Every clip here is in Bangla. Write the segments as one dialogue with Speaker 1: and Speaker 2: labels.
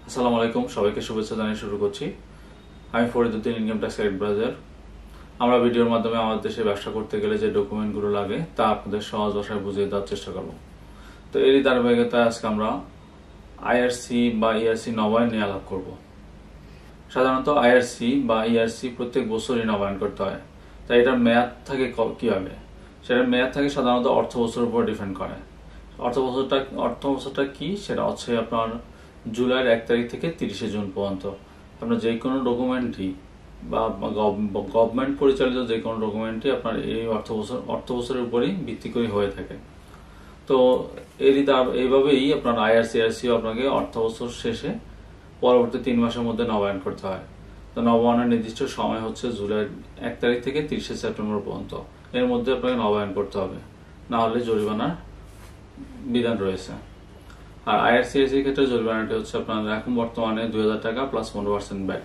Speaker 1: আসসালামু আলাইকুম, সবাইকে শুভেচ্ছা জানিয়ে শুরু করছি। আমি ফরিদুদ্দিন, ইনকাম ট্যাক্স অ্যাডভাইজার। আমরা ভিডিওর মাধ্যমে আমাদের দেশে ব্যবসা করতে গেলে যে ডকুমেন্টগুলো লাগে তা আপনাদের সহজ ভাষায় বুঝিয়ে দেওয়ার চেষ্টা করব। তো এরই ধারাবাহিকতায় আজকে আমরা আইআরসি বা ইআরসি নবায়ন নিয়ে আলাপ করব। সাধারণত আইআরসি বা ইআরসি প্রত্যেক বছরই নবায়ন করতে হয়। তাই এটার মেয়াদ থাকে কিভাবে? সেটার মেয়াদ থাকে সাধারণত অর্থ বছরের উপর ডিপেন্ড করে। অর্থ বছরটা কি? সেটা হচ্ছে আপনার জুলাইয়ের 1 তারিখ থেকে 30শে জুন পর্যন্ত। আপনার যে কোনো ডকুমেন্টই বা গভর্নমেন্ট পরিচালিত যে কোনো ডকুমেন্টই আপনার এই অর্থ বছরের উপরেই ভিত্তি করে হয়ে থাকে। তো এইভাবেই আপনার আইআরসি ERC আপনাকে অর্থ বছর শেষে পরবর্তী 3 মাসের মধ্যে নবায়ন করতে হয়। তো নবায়নের নির্দিষ্ট সময় হচ্ছে জুলাইয়ের 1 তারিখ থেকে 30শে সেপ্টেম্বর পর্যন্ত। এর মধ্যে আপনাকে নবায়ন করতে হবে, না হলে জরিমানার বিধান রয়েছে। আর IRC ERC ক্ষেত্রে জরিমানাটি হচ্ছে আপনার এখন বর্তমানে 2000 টাকা প্লাস 15% ব্যাট।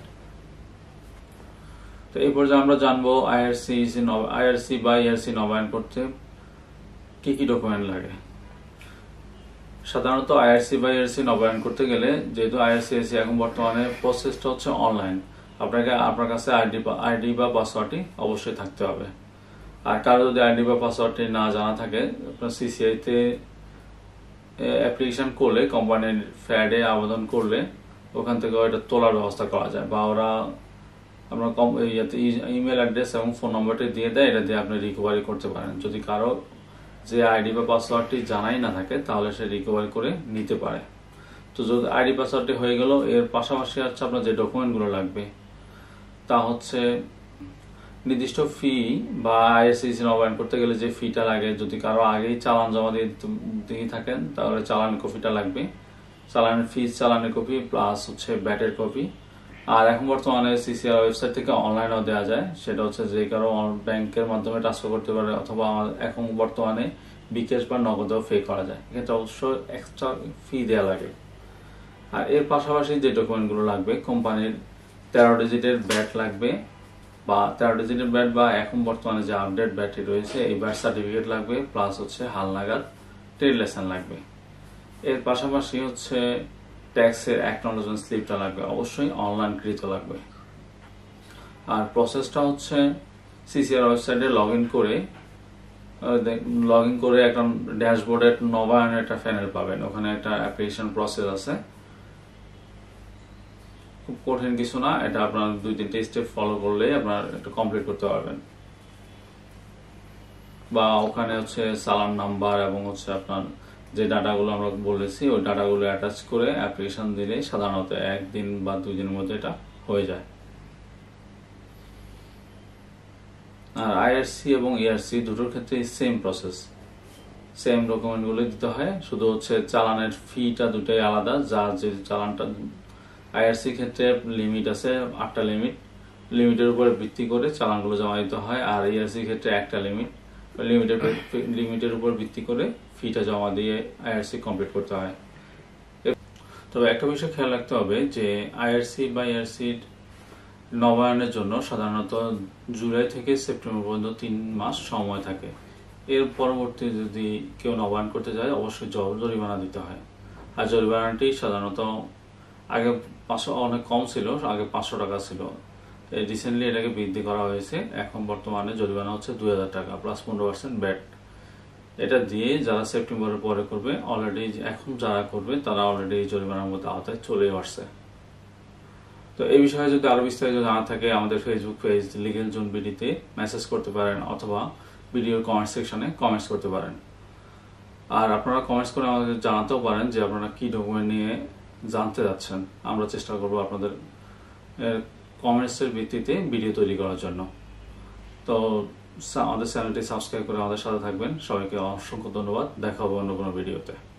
Speaker 1: তো এই পর্যায়ে আমরা জানবো IRC বা ERC নবায়ন করতে কি কি ডকুমেন্ট লাগে। সাধারণত IRC বা ERC নবায়ন করতে গেলে, যেহেতু IRC ERC এখন বর্তমানে প্রসেসটা হচ্ছে অনলাইন, আপনার কাছে আইডি বা পাসওয়ার্ডটি অবশ্যই থাকতে হবে। আর কারো যদি আইডি বা পাসওয়ার্ডটি না জানা থাকে, আপনার CCI তে অ্যাপ্লিকেশন করলে, কোম্পানির ফ্যাডে আবেদন করলে ওখান থেকে এটা তোলার ব্যবস্থা করা যায়, বা ওরা আপনার ইমেল অ্যাড্রেস এবং ফোন নম্বরটি দিয়ে দেয়, এটা দিয়ে আপনি রিকভারি করতে পারেন। যদি কারো যে আইডি বা পাসওয়ার্ডটি জানাই না থাকে তাহলে সে রিকভারি করে নিতে পারে। তো যদি আইডি পাসওয়ার্ডটি হয়ে গেল, এর পাশাপাশি হচ্ছে আপনার যে ডকুমেন্টগুলো লাগবে তা হচ্ছে নির্দিষ্ট ফি, বা IRC নবায়ন করতে গেলে যে ফিটা লাগে, যদি কারো আগেই চালান জমা দিয়ে থাকেন তাহলে চালানের কপিটা লাগবে। চালানের ফিস, চালানের কপি প্লাস হচ্ছে ব্যাটের কপি। আর এখন বর্তমানে CCI ওয়েবসাইট থেকে অনলাইনেও দেওয়া যায়, সেটা হচ্ছে যে কারো ব্যাংকের মাধ্যমে ট্রান্সফার করতে পারে, অথবা এখন বর্তমানে বিকাশ বা নগদেও পে করা যায়। এক্ষেত্রে অবশ্য এক্সট্রা ফি দেওয়া লাগে। আর এর পাশাপাশি যে ডকুমেন্টগুলো লাগবে, কোম্পানির 13 ডিজিটের ব্যাট লাগবে, বা 13 ডিজিটের ব্যাট, বা এখন বর্তমানে যে আপডেট ব্যাটটি রয়েছে এই ব্যাট সার্টিফিকেট লাগবে, প্লাস হচ্ছে হালনাগাদ ট্রেড লাইসেন্স লাগবে। এর পাশাপাশি হচ্ছে ট্যাক্সের অ্যাকনলেজমেন্ট স্লিপটা লাগবে, অবশ্যই অনলাইন কৃত লাগবে। আর প্রসেসটা হচ্ছে CCI ওয়েবসাইটে লগ ইন করে একটা ড্যাশবোর্ডে নবায়নের একটা প্যানেল পাবেন। ওখানে একটা অ্যাপ্লিকেশন প্রসেস আছে, খুব কঠিন কিছু না, এটা আপনার 2-3টে স্টেপ ফলো করলে আপনার এটা কমপ্লিট করতে পারবেন। বা ওখানে হচ্ছে চালান নাম্বার এবং হচ্ছে আপনার যে ডাটাগুলো আমরা বলেছি ওই ডাটাগুলো অ্যাটাচ করে অ্যাপ্লিকেশন দিলে সাধারণত 1 দিন বা 2 দিনের মধ্যে এটা হয়ে যায়। আর IRC এবং ERC দুটোর ক্ষেত্রে সেম প্রসেস, সেম ডকুমেন্টগুলো দিতে হয়, শুধু হচ্ছে চালানের ফিটা দুটোই আলাদা। যার যে চালানটা, IRC ক্ষেত্রে লিমিট আছে 8টা লিমিটের উপর ভিত্তি করে চালানগুলো জমা দিতে হয়। আর ERC ক্ষেত্রে একটা লিমিটের উপর ভিত্তি করে ফিটা জমা দিয়ে IRC কমপ্লিট করতে হয়। তবে একটা বিষয় খেয়াল রাখতে হবে যে IRC বা ERC নবায়নের জন্য সাধারণত জুলাই থেকে সেপ্টেম্বর পর্যন্ত 3 মাস সময় থাকে। এর পরবর্তী যদি কেউ নবায়ন করতে যায় অবশ্যই জরিমানা দিতে হয়। আর জরিমানাটি সাধারণত আগে 500 অনেক কম ছিল, আগে 500 টাকা ছিল। রিসেন্টলি এটাকে বৃদ্ধি করা হয়েছে, এখন বর্তমানে জরিমানা হচ্ছে 2000 টাকা প্লাস 15% ব্যাট। এটা দিয়ে যারা সেপ্টেম্বরের পরে করবে, অলরেডি এখন যারা করবে তারা অলরেডি এই জরিমানার মধ্যে আওতায় চলে আসছে। তো এই বিষয়ে যদি আরো বিস্তারিত জানা থাকে, আমাদের ফেসবুক পেজ legalzone BD-তে মেসেজ করতে পারেন, অথবা ভিডিওর কমেন্ট সেকশনে কমেন্টস করতে পারেন। আর আপনারা কমেন্টস করে আমাদের জানাতেও পারেন যে আপনারা কি ডকুমেন্ট নিয়ে জানতে যাচ্ছেন। আমরা চেষ্টা করব আপনাদের কমেন্টসের ভিত্তিতে ভিডিও তৈরি করার জন্য। তো আমাদের চ্যানেলটি সাবস্ক্রাইব করে আমাদের সাথে থাকবেন। সবাইকে অসংখ্য ধন্যবাদ। দেখা হবে অন্য কোনো ভিডিওতে।